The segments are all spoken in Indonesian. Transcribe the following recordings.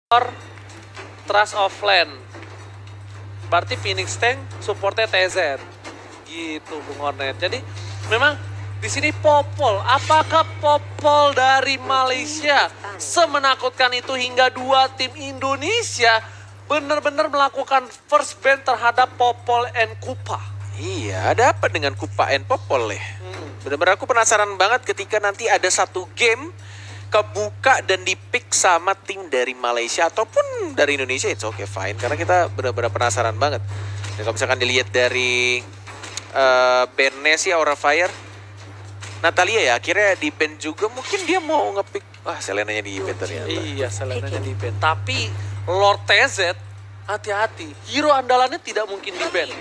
Trust offline. Berarti Phoenix Tank supportnya TZ. Gitu Bung Hornet. Jadi memang di sini Popol. Apakah Popol dari Malaysia semenakutkan itu hingga dua tim Indonesia benar-benar melakukan first ban terhadap Popol and Kupa? Iya, ada apa dengan Kupa and Popol ya? Benar-benar aku penasaran banget ketika nanti ada satu game kebuka dan dipick sama tim dari Malaysia ataupun dari Indonesia, it's okay fine. Karena kita benar-benar penasaran banget. Dan kalau misalkan dilihat dari bandnya sih Aura Fire, Natalia ya akhirnya di band juga, mungkin dia mau ngepick, Selenanya di band ternyata. Iya, Selenanya di band. Tapi Lord TZ, hati-hati. Hero andalannya tidak mungkin di band.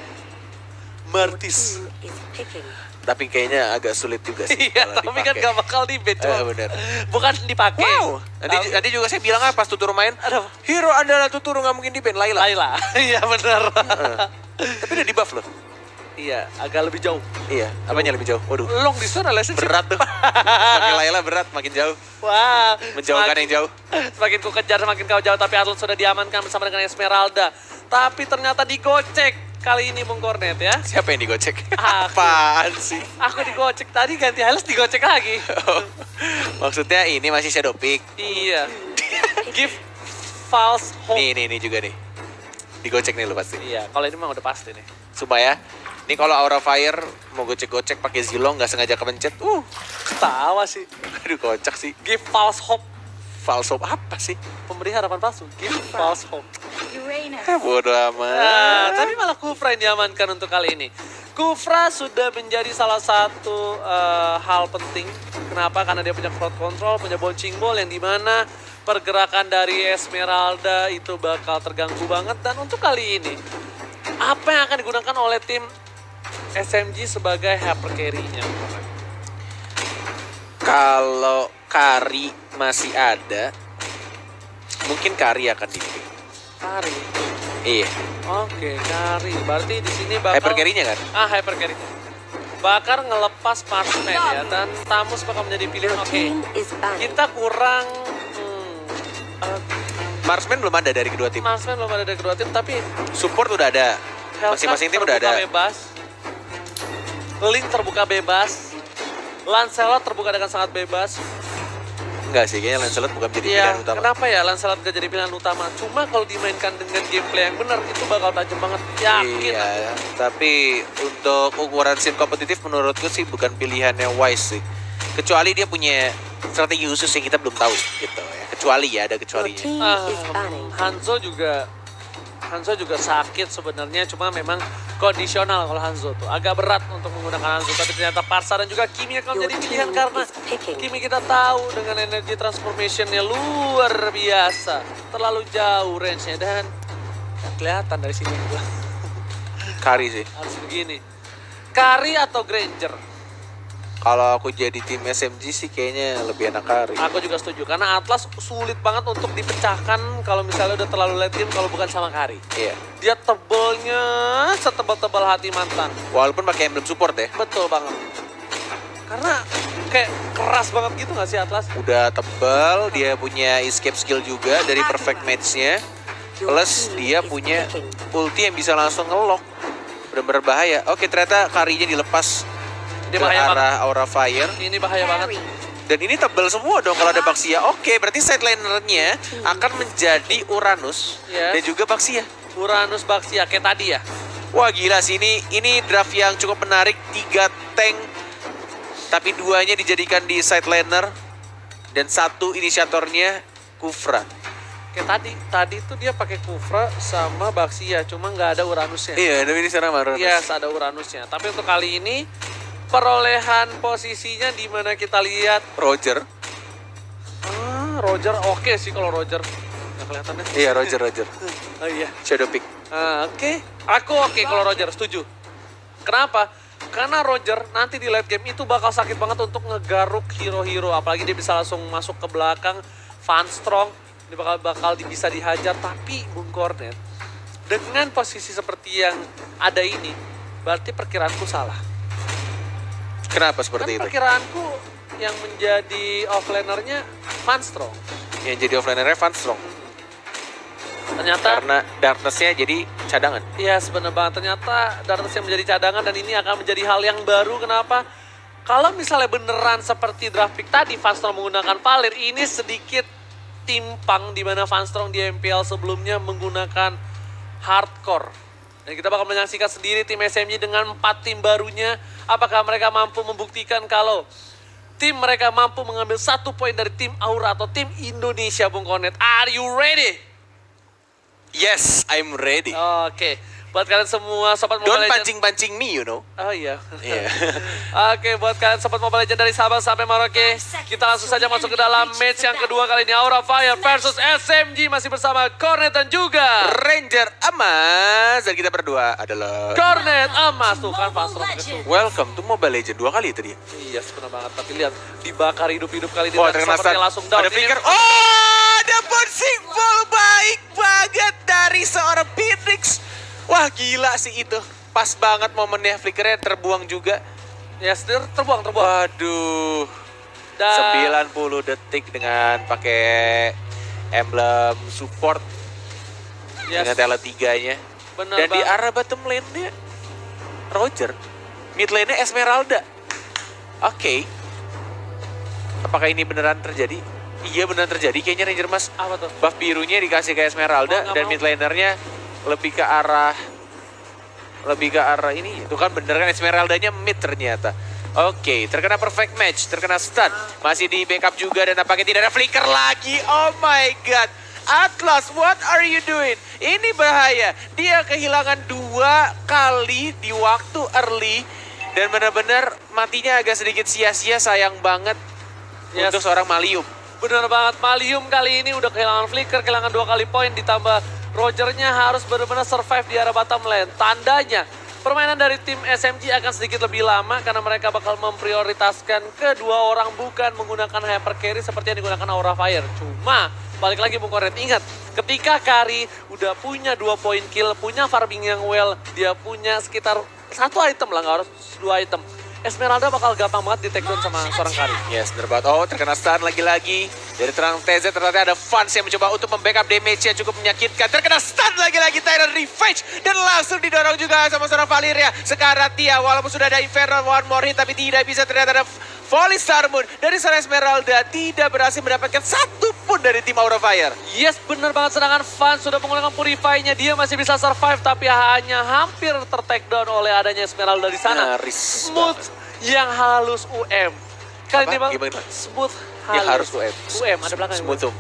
Martis. Tapi kayaknya agak sulit juga sih. Iya, tapi kan gak bakal di ban. Bener. Bukan dipakai. Wow. Nanti juga saya bilang pas Tuturu main, hero adalah Tuturu gak mungkin di ban. Layla. Iya benar. Tapi udah di buff loh. Iya, agak lebih jauh. Iya, apanya lebih jauh? Waduh. Long distance relationship. Berat tuh. Makin Layla berat, makin jauh. Wah. Menjauhkan yang jauh. Semakin ku kejar, semakin kau jauh. Tapi Atlas sudah diamankan bersama dengan Esmeralda. Tapi ternyata digocek. Kali ini Bung Kornet ya. Siapa yang digocek? Aku. Apaan sih? Aku digocek tadi, ganti Hylos digocek lagi. Maksudnya ini masih shadow pick. Iya. Give false hope. Nih juga nih. Digocek nih lu pasti. Iya, kalau ini mah udah pasti nih. Supaya ini kalau Aura Fire mau gocek-gocek pakai Zilong nggak sengaja kepencet. Ketawa sih. Aduh kocak sih. Give false hope. False hope apa sih? Pemberi harapan palsu. Give false hope. Bodoh amat. Tapi malah Kufra yang diamankan untuk kali ini. Kufra sudah menjadi salah satu hal penting. Kenapa? Karena dia punya crowd control, punya bouncing ball yang dimana pergerakan dari Esmeralda itu bakal terganggu banget. Dan untuk kali ini, apa yang akan digunakan oleh tim SMG sebagai hyper carry-nya? Kalau Kari masih ada, mungkin Kari akan dipick. Kari. Iya. Oke, Kari. Berarti di sini bakal Hyper carry-nya kan? Hyper carry. Bakal ngelepas Marksman ya, dan Tamus bakal menjadi pilihan. Oke. Kita kurang Marksman belum ada dari kedua tim. Marksman belum ada dari kedua tim, tapi Support udah ada. Masing-masing tim udah ada. Bebas. Link terbuka bebas. Lancelot terbuka dengan sangat bebas. Enggak sih, kayaknya Lancelot bukan jadi Iya, pilihan utama. kenapa ya Lancelot gak jadi pilihan utama? Cuma kalau dimainkan dengan gameplay yang benar, itu bakal tajam banget. Yakin. Iya, tapi untuk ukuran scene kompetitif menurutku sih bukan pilihannya wise sih. Kecuali dia punya strategi khusus yang kita belum tahu gitu ya. Kecuali ya, ada kecualinya. Hanzo juga sakit sebenarnya, cuma memang kondisional kalau Hanzo tuh. Agak berat untuk menggunakan Hanzo, tapi ternyata Parsa dan juga Kimi akan menjadi pilihan karena Kimi kita tahu dengan energi transformation-nya luar biasa. Terlalu jauh range-nya dan gak kelihatan dari sini juga. Kari sih. Harus begini. Kari atau Granger? Kalau aku jadi tim SMG sih kayaknya lebih enak Kari. Aku juga setuju, karena Atlas sulit banget untuk dipecahkan kalau misalnya udah terlalu late game kalau bukan sama Kari. Iya. Dia tebelnya setebal-tebal hati mantan. Walaupun pakai emblem support ya. Betul banget. Karena kayak keras banget gitu gak sih Atlas? Udah tebal, dia punya escape skill juga dari perfect match-nya. Plus dia punya ulti yang bisa langsung ngelock. Bener-bener bahaya. Oke, ternyata Karinya dilepas Ini ke bahaya arah Aura Fire. Ini bahaya banget. Dan ini tebal semua dong kalau ada Baxia. Oke, berarti sideliner-nya akan menjadi Uranus Yes. dan juga Baxia. Uranus Baxia kayak tadi ya. Wah gila sih, ini draft yang cukup menarik. 3 tank, tapi 2-nya dijadikan di sideliner. Dan 1 inisiatornya Kufra. Kayak tadi tuh dia pakai Kufra sama Baxia, cuma nggak ada Uranusnya. Iya, tapi ini sekarang Uranus. Yes, ada Uranusnya. Tapi untuk kali ini perolehan posisinya di mana kita lihat Roger. Roger oke sih kalau Roger. Nggak kelihatannya. Iya, Roger. Oh iya. Shadow pick. Oke. Aku oke kalau Roger, setuju. Kenapa? Karena Roger nanti di late game itu bakal sakit banget untuk ngegaruk hero-hero. Apalagi dia bisa langsung masuk ke belakang. Van Strong, dia bakal bisa dihajar. Tapi Bung Kornet, dengan posisi seperti yang ada ini, berarti perkiraanku salah. Kenapa seperti itu? Perkiraanku yang menjadi offlanernya Van Strong. Yang jadi offlanernya Van Strong. Ternyata karena Darkness-nya jadi cadangan. iya benar banget. Ternyata Darkness yang menjadi cadangan dan ini akan menjadi hal yang baru. Kenapa? Kalau misalnya beneran seperti draft pick tadi, Vanstorm menggunakan Valir, ini sedikit timpang di mana Vanstorm di MPL sebelumnya menggunakan Hardcore. Dan kita bakal menyaksikan sendiri tim SMG dengan 4 tim barunya. Apakah mereka mampu membuktikan kalau tim mereka mampu mengambil 1 poin dari tim Aura atau tim Indonesia, Bung Kornet. Are you ready? Yes, I'm ready. Oke, buat kalian semua sobat Don't Mobile Legends. pancing-pancing me, you know. Oh iya. Iya. Oke, buat kalian sobat Mobile Legends dari Sabang sampai Merauke, kita langsung saja masuk ke dalam match yang kedua kali ini. Aura Fire versus SMG masih bersama Kornet dan juga Ranger Emas, dan kita berdua adalah Kornet Emas. Tuh kan Vanstorm itu. Welcome to Mobile Legends 2 kali tadi. Iya, benar banget. Tapi lihat, dibakar hidup-hidup kali ini. Oh, dan terkena summernya stun. langsung down. Ada Ini- flicker. Oh, ada bouncing ball baik banget dari seorang Phoenix. Wah, gila sih itu. Pas banget momennya, flickernya terbuang juga. Ya, terbuang. Waduh. Dan 90 detik dengan pakai emblem support yes, dengan tele 3-nya. benar Dan di banget. arah bottom lane-nya Roger, mid lane-nya Esmeralda. Oke. Apakah ini beneran terjadi? Iya, beneran terjadi kayaknya Ranger Mas. Apa tuh? Buff birunya dikasih ke Esmeralda Mau nggak dan mau. mid lanernya lebih ke arah ini. Itu kan bener kan Esmeraldanya mid ternyata. Oke, terkena perfect match, terkena stun. Masih di backup juga dan nampaknya tidak ada flicker lagi. Oh my god. Atlas, what are you doing? Ini bahaya. Dia kehilangan 2 kali di waktu early. Dan benar-benar matinya agak sedikit sia-sia, sayang banget Yes. untuk seorang Malium. Bener banget, Malium kali ini udah kehilangan flicker, kehilangan 2 kali poin, ditambah Rogernya harus benar-benar survive di arah bottom lane. Tandanya permainan dari tim SMG akan sedikit lebih lama karena mereka bakal memprioritaskan kedua orang, bukan menggunakan hyper carry seperti yang digunakan Aura Fire. Cuma balik lagi Bung Kornet, ingat ketika Kari udah punya 2 poin kill, punya farming yang well, dia punya sekitar 1 item lah, nggak harus 2 item. Esmeralda bakal gampang banget di take down sama seorang Kari. Yes, bener banget. Oh, terkena stun lagi-lagi. Dari terang TZ ternyata ada Fans yang mencoba untuk membackup damage-nya cukup menyakitkan. Terkena stun lagi-lagi Tyrant Revenge. Dan langsung didorong juga sama seorang Valeria. Sekarang Tia, walaupun sudah ada Infernal One More Hit, tapi tidak bisa, ternyata ada Volley Star Moon. Dari seorang Esmeralda tidak berhasil mendapatkan 1 pun dari tim Aura Fire. Yes, bener banget. Sedangkan Fans sudah menggunakan Purify-nya. Dia masih bisa survive, tapi hanya hampir ter-take down oleh adanya Esmeralda di sana. Nyaris Smooth yang halus UM. Kali Apa? ini bang, Gimana? smooth halus. Ya harus UM. UM, ada belakangnya. Smoothum.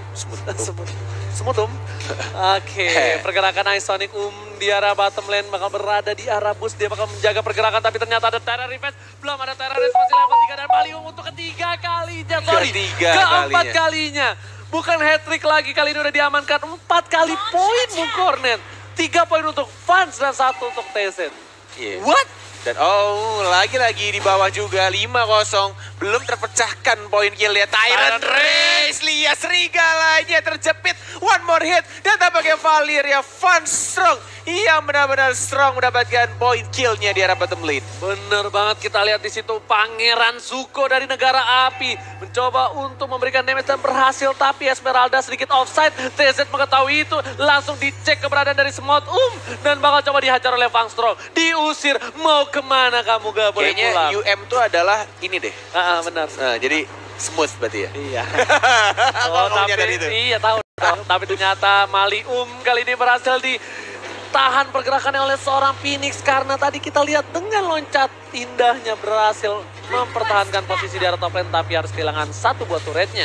Smoothum. Oke, pergerakan Isonic di arah bottom lane bakal berada di arah bus. Dia bakal menjaga pergerakan, tapi ternyata ada Terra Revenge. Belum ada Terra Revenge, masih level 3 dan Malium untuk ketiga kalinya. Sorry, keempat kalinya. Bukan hat-trick lagi, kali ini udah diamankan 4 kali poin Bung Kornet. 3 poin untuk Fans dan 1 untuk TZ. Yeah. What? Dan lagi-lagi di bawah juga 5-0. Belum terpecahkan poin killnya. Tyrant Race, lihat serigalanya terjepit. One more hit. Dan tampaknya Valeria Fun Strong yang benar-benar strong mendapatkan poin killnya di arah bottom lane. Bener banget, kita lihat di situ Pangeran Zuko dari negara api mencoba untuk memberikan damage dan berhasil, tapi Esmeralda sedikit offside. TZ mengetahui itu, langsung dicek keberadaan dari Smooth dan bakal coba dihajar oleh Fang Strong. Diusir, mau kemana kamu, gak boleh Kayaknya pulang. UM tuh adalah ini deh. Benar. Nah, jadi smooth berarti ya. Iya. Ngomongnya tadi itu. Iya tahu. Tapi ternyata Malium kali ini berhasil ditahan pergerakannya oleh seorang Phoenix karena tadi kita lihat dengan loncat indahnya berhasil mempertahankan posisi di arah top lane, tapi harus kehilangan 1 buat turretnya.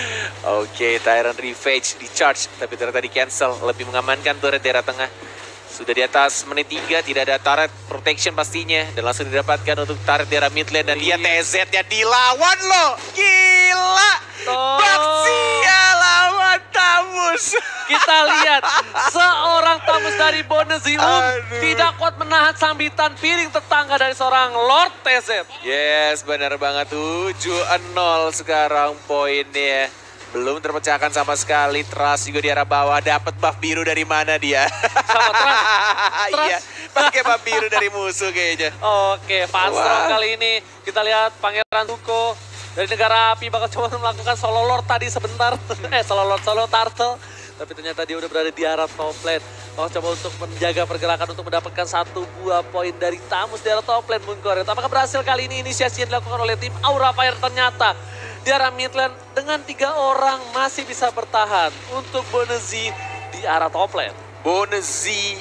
Oke, Tyrant Revenge di charge tapi ternyata di cancel, lebih mengamankan turret daerah tengah. Sudah di atas menit 3, tidak ada turret protection pastinya. Dan langsung didapatkan untuk turret daerah mid lane. Dan dia TZ-nya dilawan loh. Gila. Baxia lawan Tamus. Kita lihat seorang Tamus dari Bonezium Aduh. tidak kuat menahan sambitan piring tetangga dari seorang Lord TZ. Yes, benar banget. 7-0 sekarang poinnya. Belum terpecahkan sama sekali. Trust juga di arah bawah. Dapat buff biru dari mana dia? Sama Trust. Iya, pakai buff biru dari musuh kayaknya. Oke, Fanstrong kali ini kita lihat Pangeran Zuko dari negara api bakal coba melakukan solo lord tadi sebentar. Solo lord, solo turtle. Tapi ternyata dia udah berada di arah top lane. Mau coba untuk menjaga pergerakan untuk mendapatkan 1 buah poin dari Tamus di arah top lane, Bung Koret. Apakah berhasil kali ini inisiasi yang dilakukan oleh tim Aura Fire? Ternyata di arah mid lane dengan 3 orang masih bisa bertahan untuk Bonezi di arah top lane. Bonezi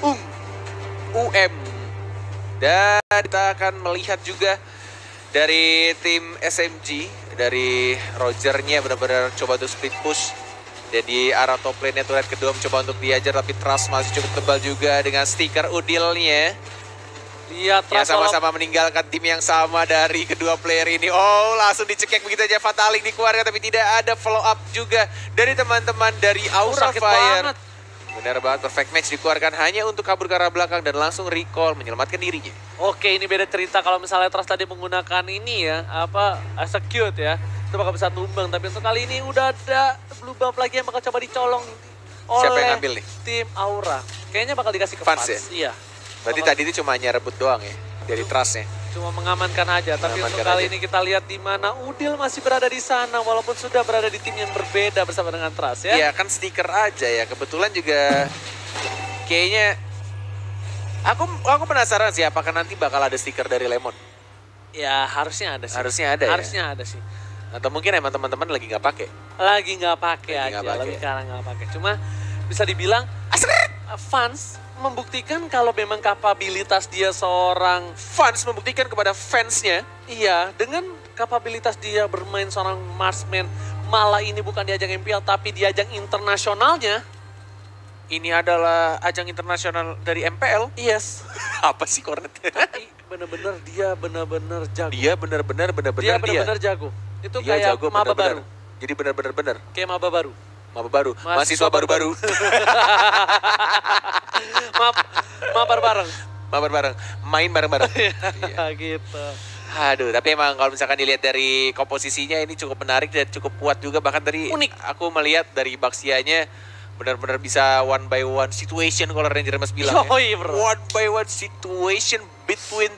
UM. Dan kita akan melihat juga dari tim SMG, dari Rogernya benar-benar coba untuk split push. Dan di arah top lane-nya turret kedua mencoba untuk diajar, tapi Trust masih cukup tebal juga dengan stiker Udilnya. Lihat Ya, sama-sama meninggalkan tim yang sama dari kedua player ini. Oh, langsung dicekek begitu aja, Fatalik dikeluarkan, tapi tidak ada follow up juga dari teman-teman dari Aura sakit Fire. banget. Benar banget, perfect match dikeluarkan hanya untuk kabur ke arah belakang dan langsung recall menyelamatkan dirinya. Oke, ini beda cerita kalau misalnya Trust tadi menggunakan ini ya, execute ya. Itu bakal bisa tumbang, tapi untuk kali ini udah ada blue buff lagi yang bakal coba dicolong Siapa yang oleh ngambil nih? tim Aura. Kayaknya bakal dikasih ke Fans Fans. ya? Iya. Berarti Bakal tadi itu cuma hanya rebut doang ya dari Trustnya. cuma mengamankan aja, tapi untuk Mengamankan kali aja. ini kita lihat di mana Udil masih berada di sana walaupun sudah berada di tim yang berbeda bersama dengan Trust ya. Iya kan stiker aja ya. Kebetulan juga kayaknya aku penasaran sih apakah nanti bakal ada stiker dari Lemon. Ya, harusnya ada sih. Harusnya ada ya? Harusnya ada sih. Atau mungkin emang teman-teman lagi nggak pakai. Lagi nggak pakai Lagi aja, nggak pakai. lebih karena nggak pakai. Cuma bisa dibilang fans membuktikan kalau memang kapabilitas dia seorang, Fans membuktikan kepada fansnya. iya, dengan kapabilitas dia bermain seorang marksman, malah ini bukan di ajang MPL tapi di ajang internasionalnya. Ini adalah ajang internasional dari MPL. Yes. Apa sih Kornet? Tapi bener-bener dia bener-bener jago. Dia benar-benar Dia bener-bener jago. Itu Dia kayak jago maba benar-benar. baru. Jadi benar-benar benar. Kayak maba baru. Maba baru, mahasiswa baru-baru. Mabar bareng. Mabar bareng, main bareng-bareng. Iya. Gitu. Aduh, tapi emang kalau misalkan dilihat dari komposisinya ini cukup menarik dan cukup kuat juga. Bahkan dari Unik. aku melihat dari Baxianya benar-benar bisa one by one situation kalau Ranger Mas bilang. Yoi, bro. One by one situation between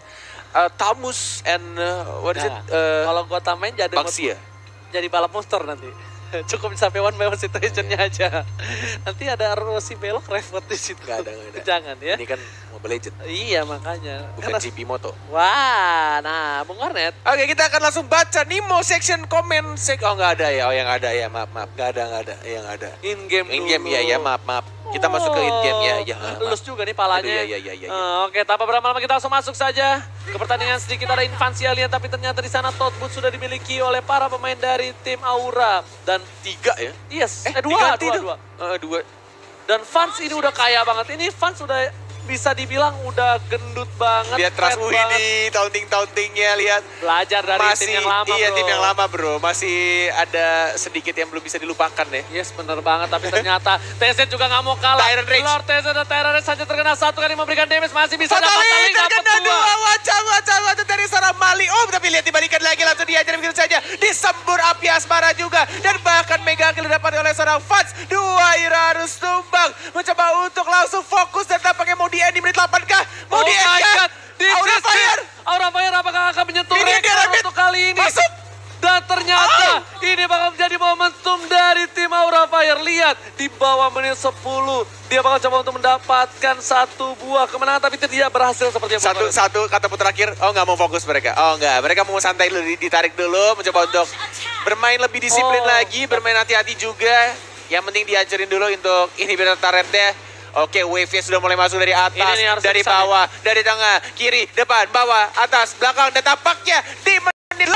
Tamus and what is it? Nah, kalau gua tambahin Baxia. jadi balap monster nanti. Cukup sampai one by one situationnya aja. Nanti ada Rossi belok repot di situ. Nggak ada. Jangan ya. Ini kan Mobile Legend, Iya makanya. bukan GP Moto. Wah, nah Bung Kornet. Oke, kita akan langsung baca Nimo section comment. Oh nggak ada ya, oh yang ada ya, maaf. Nggak ada, yang ada. In game In game ya, maaf. Kita masuk ke in game ya. Maaf. Lulus juga nih palanya. Aduh, iya. Oke, tanpa berlama-lama kita langsung masuk saja ke pertandingan. Sedikit ada invasi alien, tapi ternyata di sana Toad Booth sudah dimiliki oleh para pemain dari tim Aura. Dan 3 ya? yes, diganti tuh. dua. Dua. Dan fans ini udah kaya banget. Ini fans udah bisa dibilang udah gendut banget. Lihat Trust fat banget. ini, taunting-tauntingnya, lihat. Belajar dari tim yang lama, Iya, bro. tim yang lama bro. Masih ada sedikit yang belum bisa dilupakan ya. Yes, bener banget. Tapi ternyata TZ juga nggak mau kalah. Tyrant Rage. Lord TZ dan Tyrant Rage saja terkena satu kali memberikan damage. Masih bisa dapat Fatali kali dapat terkena dua. dua wajah dari seorang Mali. Tapi lihat dibalikan lagi langsung diajar begitu saja. Disembur api asmara juga. Dan bahkan mega kill didapat oleh seorang Fats. 2 Ira harus tumbang. Mencoba untuk langsung fokus dan tampaknya mau di end di menit 8 kah? Mau Oh di end my kah? god. This Aura is Fire. it. Aura Fire apakah akan menyentuh Ini dia, rekor Rabbit. untuk kali ini? Masuk. Dan ternyata ini bakal menjadi momentum dari tim Aura Fire. Lihat di bawah menit 10. Dia bakal coba untuk mendapatkan 1 buah kemenangan. Tapi tidak berhasil seperti yang Satu kata putar terakhir, nggak mau fokus mereka. Mereka mau santai dulu, ditarik dulu, mencoba untuk bermain lebih disiplin lagi, bermain hati-hati juga. Yang penting dihancurin dulu untuk inhibitor turretnya. Oke, wave-nya sudah mulai masuk dari atas, Ini nih harus dari bisa, bawah, dari tengah, kiri, depan, bawah, atas, belakang, dan tampaknya di menit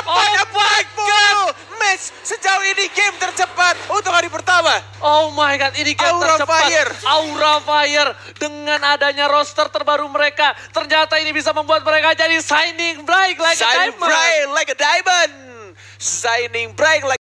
80. Match sejauh ini game tercepat untuk hari pertama. Oh my god, ini game Aura tercepat. Fire. Aura Fire dengan adanya roster terbaru mereka. Ternyata ini bisa membuat mereka jadi shining bright like a Shining diamond. bright like a diamond. Shining bright like